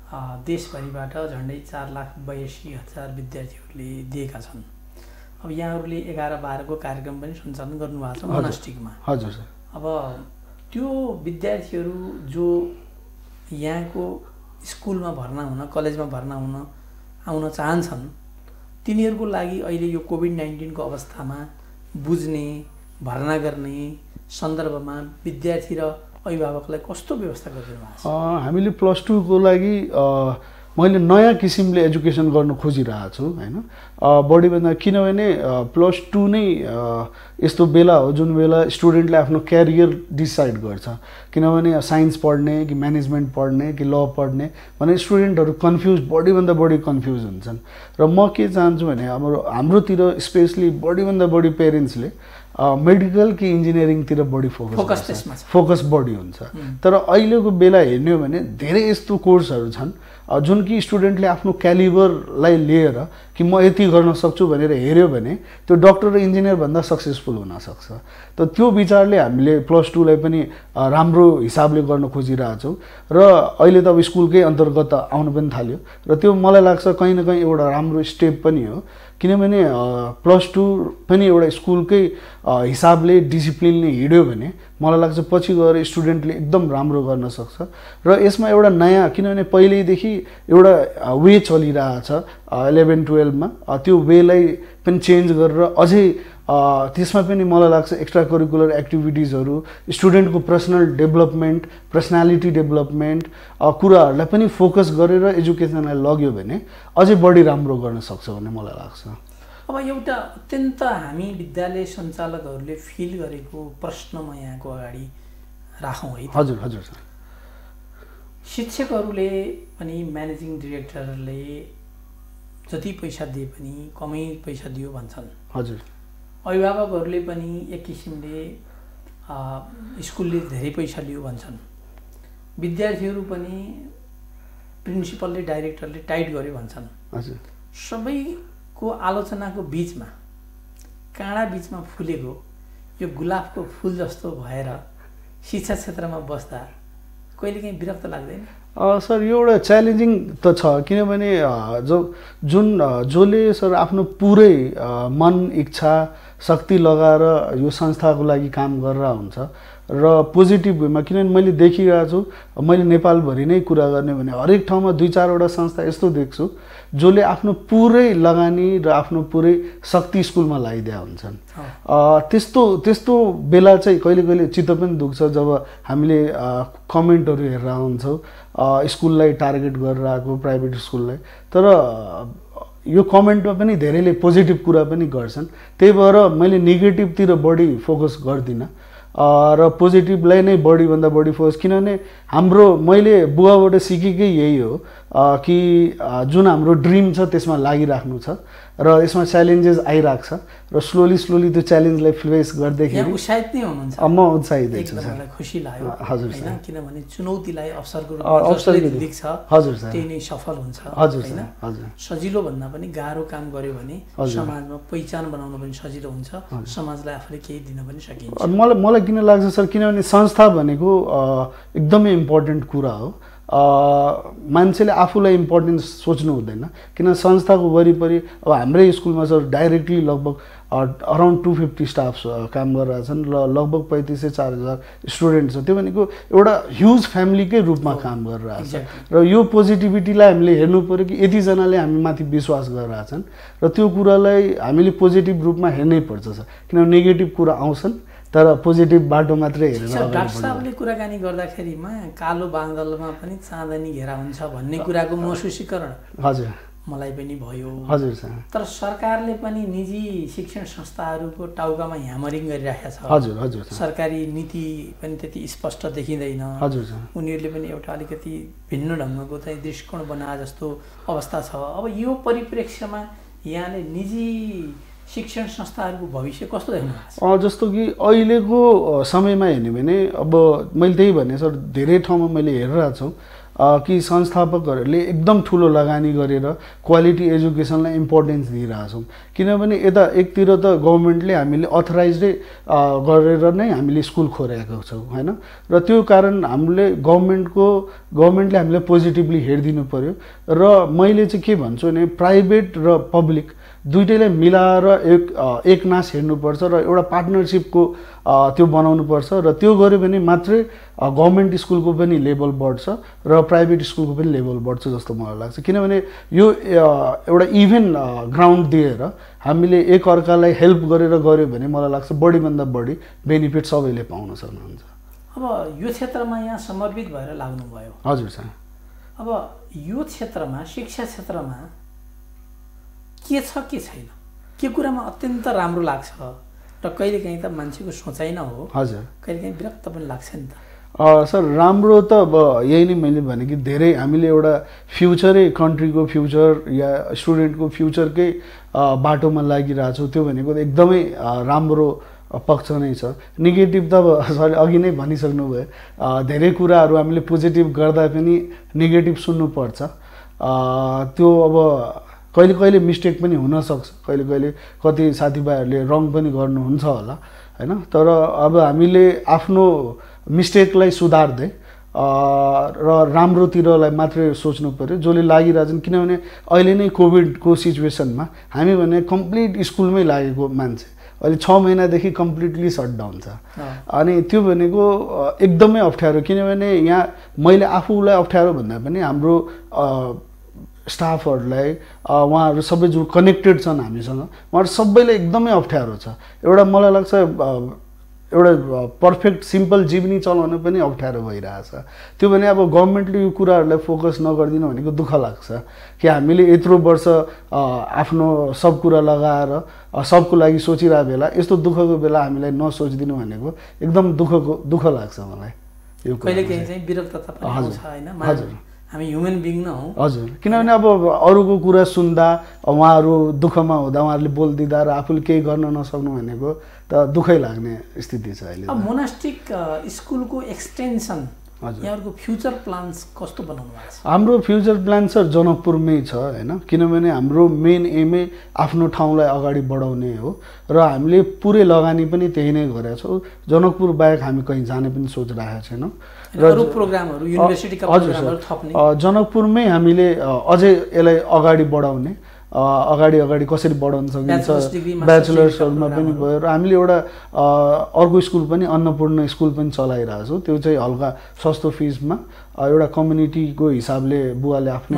देशभरिबाट झन्डै 4,82,000 विद्यार्थीहरूले दिएका छन्। अब यहाँहरूले 11-12 को कार्यक्रम पनि सञ्चालन गर्नुभएको छ मोनास्ट्रिकमा। हजुर सर। अब त्यो विद्यार्थीहरू जो यहाँको स्कुलमा भर्ना हुन, कलेजमा भर्ना हुन आउन चाहन्छन्, तिनीहरूको लागि अहिले यो कोभिड-19 को अवस्थामा बुझ्ने, भर्ना गर्ने सन्दर्भमा विद्यार्थी र अभिभावकलाई कस्तो व्यवस्था गरिदिनु भएको छ? हामीले +2 को लागि मैले नयाँ किसिमले एजुकेसन गर्न खोजिरहेको छु हैन। बढीभन्दा किनभने +2 नै यस्तो बेला हो जुन बेला स्टुडेन्टले आफ्नो क्यारियर डिसाइड गर्छ। किनभने साइन्स पढ्ने कि म्यानेजमेन्ट पढ्ने कि ल पढ्ने भने स्टुडेन्टहरू बढीभन्दा बढी कन्फ्युज हुन्छन्। र म के चाहन्छु भने हाम्रोतिर स्पेसली बढीभन्दा बढी पेरेन्ट्सले मेडिकल कि इन्जिनियरिङतिर बढी फोकस बढी हुन्छ। तर अहिलेको बेला हेर्ने हो भने धेरै यस्तो कोर्सहरू छन् जुन कि स्टुडेन्टले आफ्नो क्यालिबरलाई लिएर कि म यति गर्न सक्छु भनेर हेऱ्यो भने त्यो डक्टर र इन्जिनियर भन्दा सक्सेसफुल हुन सक्छ। त त्यो विचारले हामीले +2 लाई पनि राम्रो हिसाबले गर्न खोजिरहेछौँ र अहिले त अब स्कुलकै अन्तर्गत आउन पनि थाल्यो र त्यो मलाई लाग्छ कहीँ न कहीँ एउटा राम्रो स्टेप पनि हो। किनभने +2 पनि एउटा स्कुलकै हिसाबले डिसिप्लिनले हिँड्यो भने मलाई लाग्छ पछि गएर स्टुडेन्टले एकदम राम्रो गर्न सक्छ। र यसमा एउटा नयाँ, किनभने पहिल्यैदेखि एउटा वे चलिरहेछ 11-12 मा, त्यो वेलाई पनि चेन्ज गरेर अझै त्यसमा पनि मलाई लाग्छ एक्स्ट्रा करिकुलर एक्टिभिटिजहरू, स्टुडेन्टको पर्सनल डेभलपमेन्ट, पर्सनालिटी डेभलपमेन्ट कुराहरूलाई पनि फोकस गरेर एजुकेसनलाई लग्यो भने अझै बढी राम्रो गर्न सक्छ भन्ने मलाई लाग्छ। अब एउटा अत्यन्त हामी विद्यालय सञ्चालकहरूले फिल गरेको प्रश्न म यहाँको अगाडि राखौँ है। हजुर हजुर सर। शिक्षकहरूले पनि म्यानेजिङ डिरेक्टरले जति पैसा दिए पनि कमै पैसा दियो भन्छन्। हजुर। अभिभावकहरूले पनि एक किसिमले स्कुलले धेरै पैसा लियो भन्छन्। विद्यार्थीहरू पनि प्रिन्सिपलले, डाइरेक्टरले टाइट गर्यो भन्छन्। हजुर। सबैको आलोचनाको बिचमा, काँडा बिचमा फुलेको यो गुलाबको फुल जस्तो भएर शिक्षा क्षेत्रमा बस्दा कहिलेकाहीँ विरक्त लाग्दैन? सर यो एउटा च्यालेन्जिङ त छ। किनभने जसले सर आफ्नो पुरै मन, इच्छा, शक्ति लगाएर यो संस्थाको लागि काम गरेर हुन्छ र पोजिटिभ वेमा, किनभने मैले देखिरहेको छु, मैले नेपालभरि नै कुरा गर्ने भने हरेक ठाउँमा 2-4वटा संस्था यस्तो देख्छु जसले आफ्नो पुरै लगानी र आफ्नो पुरै शक्ति स्कुलमा लगाइदिया हुन्छन्। त्यस्तो बेला चाहिँ कहिले कहिले चित्त पनि दुख्छ जब हामीले कमेन्टहरू हेरेर हुन्छौँ स्कुललाई टार्गेट गरेर आएको, प्राइभेट स्कुललाई। तर यो कमेन्टमा पनि धेरैले पोजिटिभ कुरा पनि गर्छन्, त्यही भएर मैले नेगेटिभतिर बढी फोकस गर्दिनँ र पोजिटिभलाई नै बढीभन्दा बढी फोकस। किनभने मैले बुवाबाट सिकेकै यही हो कि जुन हाम्रो ड्रिम छ त्यसमा लागिराख्नु छ र यसमा च्यालेन्जेस आइरहेको छ र स्लोली त्यो च्यालेन्जलाई फेस गर्दैखेरि उत्साहित नै हुनुहुन्छ? म उत्साहित छु सर। मलाई खुसी लाग्यो। हजुर हैन, किनभने चुनौतीलाई अवसरको रूपमा देख्छ, हजुर सर, त्यही नै सफल हुन्छ। हजुर सर। हजुर। सजिलो भन्दा पनि गाह्रो काम गर्यो भने समाजमा पहिचान बनाउन पनि सजिलो हुन्छ, समाजलाई आफूले केही दिन पनि सकिन्छ। मलाई किन लाग्छ सर, किनभने संस्था भनेको एकदमै इम्पोर्टेन्ट कुरा हो। मान्छेले आफूलाई इम्पोर्टेन्स सोच्नु हुँदैन, किन संस्थाको वरिपरि अब हाम्रै स्कुलमा सर डाइरेक्टली लगभग अराउन्ड 250 स्टाफ काम गरिरहेछन् र लगभग 3500-4000 स्टुडेन्ट छ। त्यो भनेको एउटा ह्युज फ्यामिलीकै रूपमा काम गरिरहेछ र यो पोजिटिभिटीलाई हामीले हेर्नु पऱ्यो कि यतिजनाले हामी माथि विश्वास गरिरहेछन् र त्यो कुरालाई हामीले पोजिटिभ रूपमा हेर्नै पर्छ सर। किनभने नेगेटिभ कुरा आउँछन् तर पोजिटिभ बाटो मात्रै हेरेर। डाक्टर साहबले कुराकानी गर्दाखेरिमा कालो बादलमा पनि चाँदनी घेरा हुन्छ भन्ने कुराको महसुसीकरण हजुर मलाई पनि भयो। हजुर सर। तर सरकारले पनि निजी शिक्षण संस्थाहरूको टाउकामा ह्यामरिङ गरिराखेको छ। हजुर हजुर। सरकारी नीति पनि त्यति स्पष्ट देखिँदैन। हजुर सर। उनीहरूले पनि एउटा अलिकति भिन्न ढङ्गको चाहिँ दृष्टिकोण बनाए जस्तो अवस्था छ। अब यो परिप्रेक्ष्यमा यहाँले निजी शिक्षण संस्थाहरूको भविष्य कस्तो देख्नु भएको छ? जस्तो कि अहिलेको समयमा हेर्ने भने अब मैले त्यही भने सर धेरै ठाउँमा मैले हेरिरहेको छु कि संस्थापकहरूले एकदम ठुलो लगानी गरेर क्वालिटी एजुकेसनलाई इम्पोर्टेन्स दिइरहेछौँ। किनभने यता एकतिर त गभर्मेन्टले हामीले अथराइजै गरेर नै हामीले स्कुल खोलेको छौँ होइन, र त्यो कारण गभर्मेन्टले हामीलाई पोजिटिभली हेरिदिनु पर्यो। र मैले चाहिँ के भन्छु भने प्राइभेट र पब्लिक दुइटैलाई मिलाएर एक नास हेर्नुपर्छ र एउटा पार्टनरसिपको त्यो बनाउनुपर्छ, र त्यो गऱ्यो भने मात्रै गभर्मेन्ट स्कुलको पनि लेभल बढ्छ र प्राइभेट स्कुलको पनि लेभल बढ्छ जस्तो मलाई लाग्छ। किनभने यो एउटा इभेन ग्राउन्ड दिएर हामीले एकअर्कालाई हेल्प गरेर गऱ्यो भने मलाई लाग्छ बढीभन्दा बढी बेनिफिट सबैले पाउन सक्नुहुन्छ। अब यो क्षेत्रमा यहाँ समर्पित भएर लाग्नुभयो। हजुर सर। अब यो क्षेत्रमा शिक्षा क्षेत्रमा के छ के छैन, के कुरामा अत्यन्त राम्रो लाग्छ र कहिलेकाहीँ त मान्छेको सोचाइ नै हो, हजुर कहिलेकाहीँ विरक्त पनि लाग्छ नि त। सर राम्रो त अब यही नै मैले भने कि धेरै हामीले एउटा फ्युचरै कन्ट्रीको फ्युचर या स्टुडेन्टको फ्युचरकै बाटोमा लागिरहेछौँ, त्यो भनेको एकदमै राम्रो पक्ष नै छ। नेगेटिभ त अब सर अघि नै भनिसक्नुभयो, धेरै कुराहरू हामीले पोजिटिभ गर्दा पनि नेगेटिभ सुन्नुपर्छ। त्यो अब कहिले कहिले मिस्टेक पनि हुनसक्छ, कहिले कहिले कति साथीभाइहरूले रङ पनि गर्नुहुन्छ होला होइन, तर अब हामीले आफ्नो मिस्टेकलाई सुधार्दै र राम्रोतिरलाई मात्रै सोच्नु पऱ्यो जसले लागिरहेछन्। किनभने अहिले नै कोभिडको सिचुएसनमा हामी भने कम्प्लिट स्कुलमै लागेको मान्छे, अहिले 6 महिनादेखि कम्प्लिटली सटडाउन छ। अनि त्यो भनेको एकदमै अप्ठ्यारो, किनभने यहाँ मैले आफूलाई अप्ठ्यारो भन्दा पनि हाम्रो स्टाफहरूलाई उहाँहरू सबै जो कनेक्टेड छन् हामीसँग उहाँहरू सबैलाई एकदमै अप्ठ्यारो छ। एउटा मलाई लाग्छ एउटा पर्फेक्ट सिम्पल जीवनी चलाउनु पनि अप्ठ्यारो भइरहेछ। त्यो भने अब गभर्मेन्टले यो कुराहरूलाई फोकस नगरिदिनु भनेको दुःख लाग्छ कि हामीले यत्रो वर्ष आफ्नो सब कुरा लगाएर सबको लागि सोचिरहेको बेला यस्तो दुःखको बेला हामीलाई नसोचिदिनु भनेको एकदम दुःख लाग्छ मलाई। यो कहिलेकाहीँ चाहिँ विरक्तता पनि आउँछ हैन, हजुर हामी ह्युमन बिङ न हौ। हजुर, किनभने अब अरूको कुरा सुन्दा उहाँहरू दुःखमा हुँदा उहाँहरूले बोलिदिँदा र आफूले केही गर्न नसक्नु भनेको त दुःखै लाग्ने स्थिति छ अहिले। अब मोनास्टिक स्कुलको एक्सटेन्सन यहाँहरुको फ्युचर प्लान्स कस्तो बनाउनु भएको छ? हाम्रो फ्युचर प्लान सर जनकपुरमै छ हैन, किनभने हाम्रो मेन एमै आफ्नो ठाउँलाई अगाडि बढाउने हो र हामीले पुरै लगानी पनि त्यही नै गरेका छौँ। जनकपुर बाहेक हामी कहीँ जाने पनि सोचिरहेका छैनौँ र अरु प्रोग्रामहरु युनिभर्सिटीका प्रोग्रामहरु थप्ने जनकपुरमै हामीले अझै यसलाई अगाडि बढाउने अगाडि कसरी बढाउन सकिन्छ ब्याचलर्सहरुमा पनि भयो र हामीले एउटा अर्को स्कुल पनि अन्नपूर्ण स्कुल पनि चलाइरहेको छौँ। त्यो चाहिँ हल्का सस्तो फिसमा एउटा कम्युनिटीको हिसाबले बुवाले आफ्नै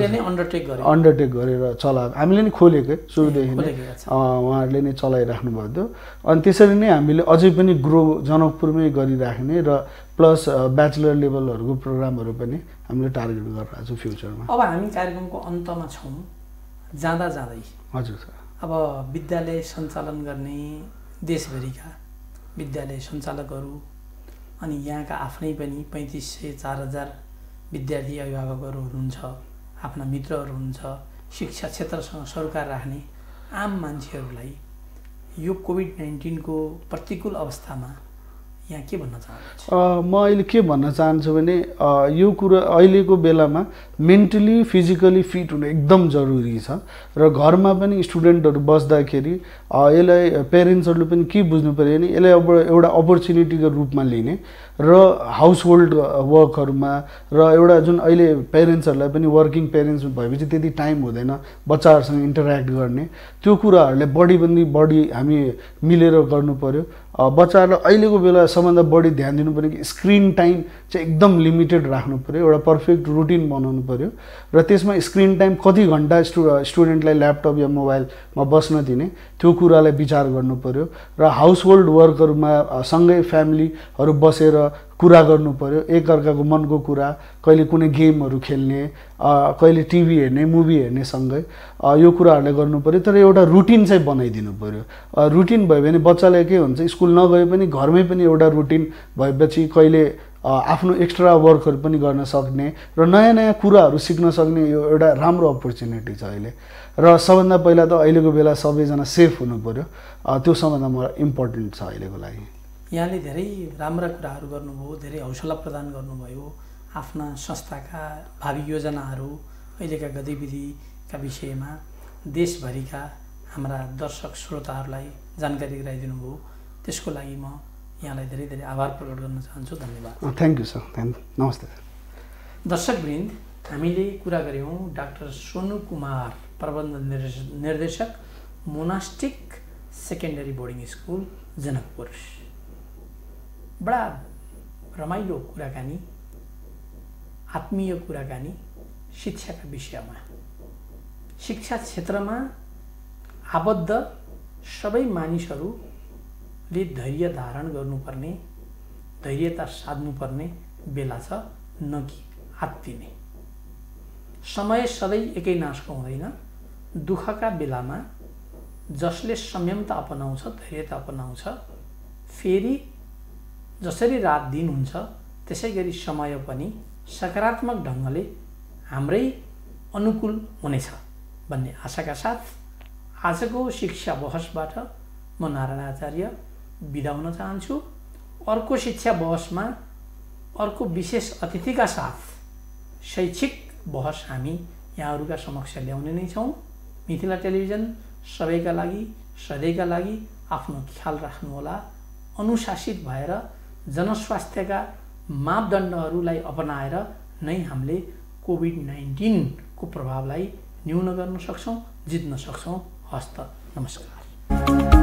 अन्डरटेक गरेर चलाएको हामीले नै खोलेकै सुरुदेखि नै उहाँहरूले नै चलाइराख्नु भएको थियो। अनि त्यसरी नै हामीले अझै पनि ग्रो जनकपुरमै गरिराख्ने र प्लस ब्याचलर लेभलहरुको प्रोग्रामहरु पनि हामीले टार्गेट गरिरहेको छौँ फ्युचरमा। अब हामी कार्यक्रमको अन्तमा छौँ, जाँदा हजुर सर, अब विद्यालय सञ्चालन गर्ने देशभरिका विद्यालय सञ्चालकहरू अनि यहाँका आफ्नै पनि 3500 4000 विद्यार्थी अभिभावकहरू हुनुहुन्छ, आफ्ना मित्रहरू हुनुहुन्छ, शिक्षा क्षेत्रसँग सरोकार राख्ने आम मान्छेहरूलाई यो कोभिड-19 को प्रतिकूल अवस्थामा यहाँ के भन्न चाहनुहुन्छ? म अहिले के भन्न चाहन्छु भने यो कुरा अहिलेको बेलामा मेन्टली फिजिकली फिट हुनु एकदम जरुरी छ र घरमा पनि स्टुडेन्टहरू बस्दाखेरि यसलाई पेरेन्ट्सहरूले पनि के बुझ्नु पर्यो भने यसलाई अब एउटा अपर्च्युनिटीको रूपमा लिने र हाउसहोल्ड वर्कहरुमा र एउटा जुन अहिले पेरेन्ट्सहरूलाई पनि वर्किङ पेरेन्ट्स भएपछि त्यति टाइम हुँदैन बच्चाहरूसँग इन्टरेक्ट गर्ने, त्यो कुराहरूले बढी हामी मिलेर गर्नु पर्यो। बच्चाहरूलाई अहिलेको बेला सबभन्दा बढी ध्यान दिनु पर्यो कि स्क्रिन टाइम चाहिँ एकदम लिमिटेड राख्नु पर्यो, एउटा पर्फेक्ट रुटिन बनाउनु पर्यो र त्यसमा स्क्रिन टाइम कति घण्टा स्टुडेन्टलाई ल्यापटप या मोबाइलमा बस्न दिने त्यो कुरालाई विचार गर्नु पर्यो र हाउसहोल्ड वर्कहरुमा सँगै फ्यामिलीहरु बसेर कुरा गर्नु पर्यो, एकअर्काको मनको कुरा, कहिले कुनै गेमहरु खेल्ने, कहिले टिभी हेर्ने, मुभी हेर्ने सँगै यो कुराहरुले गर्नु पर्यो। तर एउटा रुटिन चाहिँ बनाइदिनु पर्यो। रुटिन भयो भने बच्चाले के हुन्छ, स्कुल नगए पनि घरमै पनि एउटा रुटिन भएपछि कहिले आफ्नो एक्स्ट्रा वर्कहरु पनि गर्न सक्ने र नयाँ कुराहरु सिक्न सक्ने यो एउटा राम्रो अपर्च्युनिटी छ अहिले। र सबभन्दा पहिला त अहिलेको बेला सबैजना सेफ हुनु पर्यो, त्यो सबभन्दा मलाई इम्पोर्टेन्ट छ अहिलेको लागि। यहाँले धेरै राम्रा कुराहरू गर्नुभयो, धेरै हौसला प्रदान गर्नुभयो, आफ्ना संस्थाका भावी योजनाहरू अहिलेका गतिविधिका विषयमा देशभरिका हाम्रा दर्शक श्रोताहरूलाई जानकारी गराइदिनु भयो। त्यसको लागि म यहाँलाई धेरै धेरै आभार प्रकट गर्न चाहन्छु। धन्यवाद। Thank you sir. नमस्ते। दर्शकवृन्द, हामीले कुरा गऱ्यौँ डाक्टर सोनु कुमार, प्रबन्ध निर्देशक, monastic secondary boarding school Janakpur. बडा रमाइलो कुराकानी, आत्मीय कुराकानी शिक्षाका विषयमा। शिक्षा क्षेत्रमा आबद्ध सबै मानिसहरूले धैर्य धारण गर्नुपर्ने, धैर्यता साध्नुपर्ने बेला छ, न कि आत्तिने। समय सधैँ एकै नासको हुँदैन। दुःखका बेलामा जसले संयमता अपनाउँछ, धैर्यता अपनाउँछ, फेरि जसरी रात दिन हुन्छ त्यसै गरी समय पनि सकारात्मक ढङ्गले हाम्रै अनुकूल हुनेछ भन्ने आशाका साथ आजको शिक्षा बहसबाट म नारायण आचार्य बिदा हुन चाहन्छु। अर्को शिक्षा बहसमा अर्को विशेष अतिथिका साथ शैक्षिक बहस हामी यहाँहरूका समक्ष ल्याउने नै छौँ। मिथिला टेलिभिजन सबैका लागि, सधैँका लागि आफ्नो ख्याल राख्नुहोला। अनुशासित भएर जनस्वास्थ्यका मापदण्डहरूलाई अपनाएर नै हामीले कोभिड-19 को प्रभावलाई न्यून गर्न सक्छौँ, जित्न सक्छौँ। हस्त नमस्कार।